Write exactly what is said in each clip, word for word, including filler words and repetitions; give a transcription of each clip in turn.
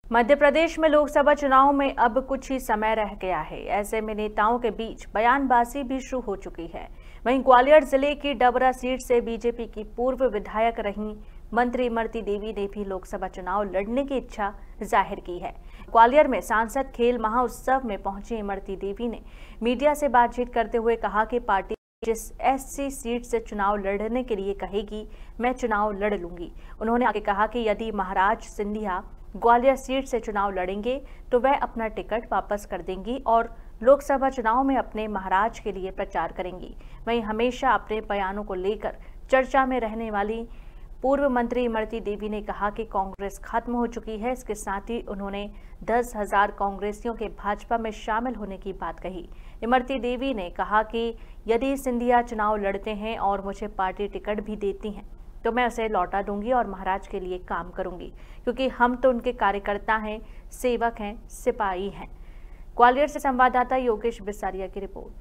मध्य प्रदेश में लोकसभा चुनाव में अब कुछ ही समय रह गया है। ऐसे में नेताओं के बीच बयानबाजी भी शुरू हो चुकी है। वहीं ग्वालियर जिले की डबरा सीट से बीजेपी की पूर्व विधायक रही मंत्री इमरती देवी ने भी लोकसभा चुनाव लड़ने की इच्छा जाहिर की है। ग्वालियर में सांसद खेल महाउत्सव में पहुंची इमरती देवी ने मीडिया से बातचीत करते हुए कहा कि पार्टी जिस एससी सीट से चुनाव लड़ने के लिए कहेगी, मैं चुनाव लड़ लूंगी। उन्होंने आगे कहा कि यदि महाराज सिंधिया ग्वालियर सीट से चुनाव लड़ेंगे तो वह अपना टिकट वापस कर देंगी और लोकसभा चुनाव में अपने महाराज के लिए प्रचार करेंगी। वहीं हमेशा अपने बयानों को लेकर चर्चा में रहने वाली पूर्व मंत्री इमरती देवी ने कहा कि कांग्रेस खत्म हो चुकी है। इसके साथ ही उन्होंने दस हजार कांग्रेसियों के भाजपा में शामिल होने की बात कही। इमरती देवी ने कहा कि यदि सिंधिया चुनाव लड़ते हैं और मुझे पार्टी टिकट भी देती हैं तो मैं उसे लौटा दूंगी और महाराज के लिए काम करूंगी, क्योंकि हम तो उनके कार्यकर्ता हैं, सेवक हैं, सिपाही हैं। ग्वालियर से संवाददाता योगेश बिसारिया की रिपोर्ट।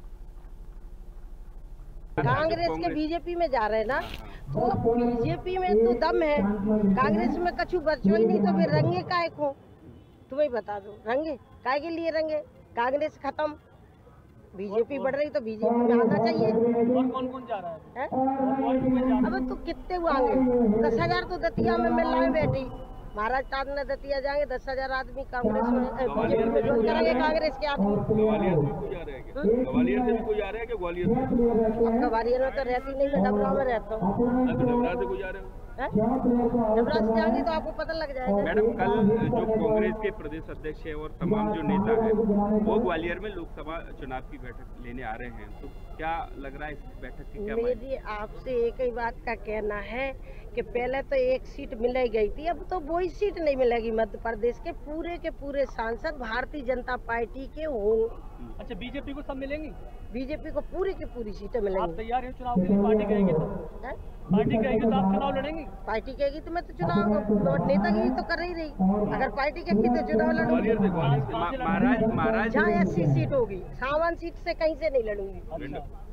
कांग्रेस के बीजेपी में जा रहे ना, तो बीजेपी में तो दम है, कांग्रेस में कछु बचो ही नहीं, तो फिर रंगे काय को तुम्हें बता दो, रंगे काय के लिए रंगे? कांग्रेस खत्म, बीजेपी बढ़ रही तो बीजेपी में आना चाहिए। और कौन कौन जा रहा है? है? अब तो कितने आएंगे? दस हजार तो दतिया में मिल रहा है बेटी, महाराज साहब ने दतिया जाएंगे, दस हजार आदमी कांग्रेस में बीजेपी में ज्वाइन करेंगे। कांग्रेस के आदमी ग्वालियर से भी जा रहे हैं क्या? ग्वालियर से भी कोई आ रहा है क्या? ग्वालियर से? अब ग्वालियर में तो रहती नहीं, मैं डबरा में रहता हूँ। डबरा से कोई जा रहे हो? डबरा से जाएंगे तो आपको पता लग जाएगा। मैडम, कल जो कांग्रेस के प्रदेश अध्यक्ष है और तमाम जो नेता है वो ग्वालियर में लोकसभा चुनाव की बैठक लेने आ रहे हैं, तो क्या लग रहा है इस बैठक की क्या? मेरी आपसे एक ही बात का कहना है कि पहले तो एक सीट मिल गई थी, अब तो वही सीट नहीं मिलेगी। मध्य प्रदेश के पूरे के पूरे सांसद भारतीय जनता पार्टी के होंगे। अच्छा, बीजेपी को सब मिलेंगी? बीजेपी को पूरी की पूरी सीटें मिलेंगी। आप तैयार हैं चुनाव के लिए? पार्टी कहेगी तो है? पार्टी कहेगी तो आप चुनाव लड़ेंगी? पार्टी कहेगी तो मैं तो चुनाव नेतागिरी तो कर रही रही, अगर पार्टी कहेगी तो चुनाव लड़ूंगी। महाराज महाराज जहाँ एससी सीट होगी, सावन सीट से कहीं से नहीं लड़ूंगी। अच्छा।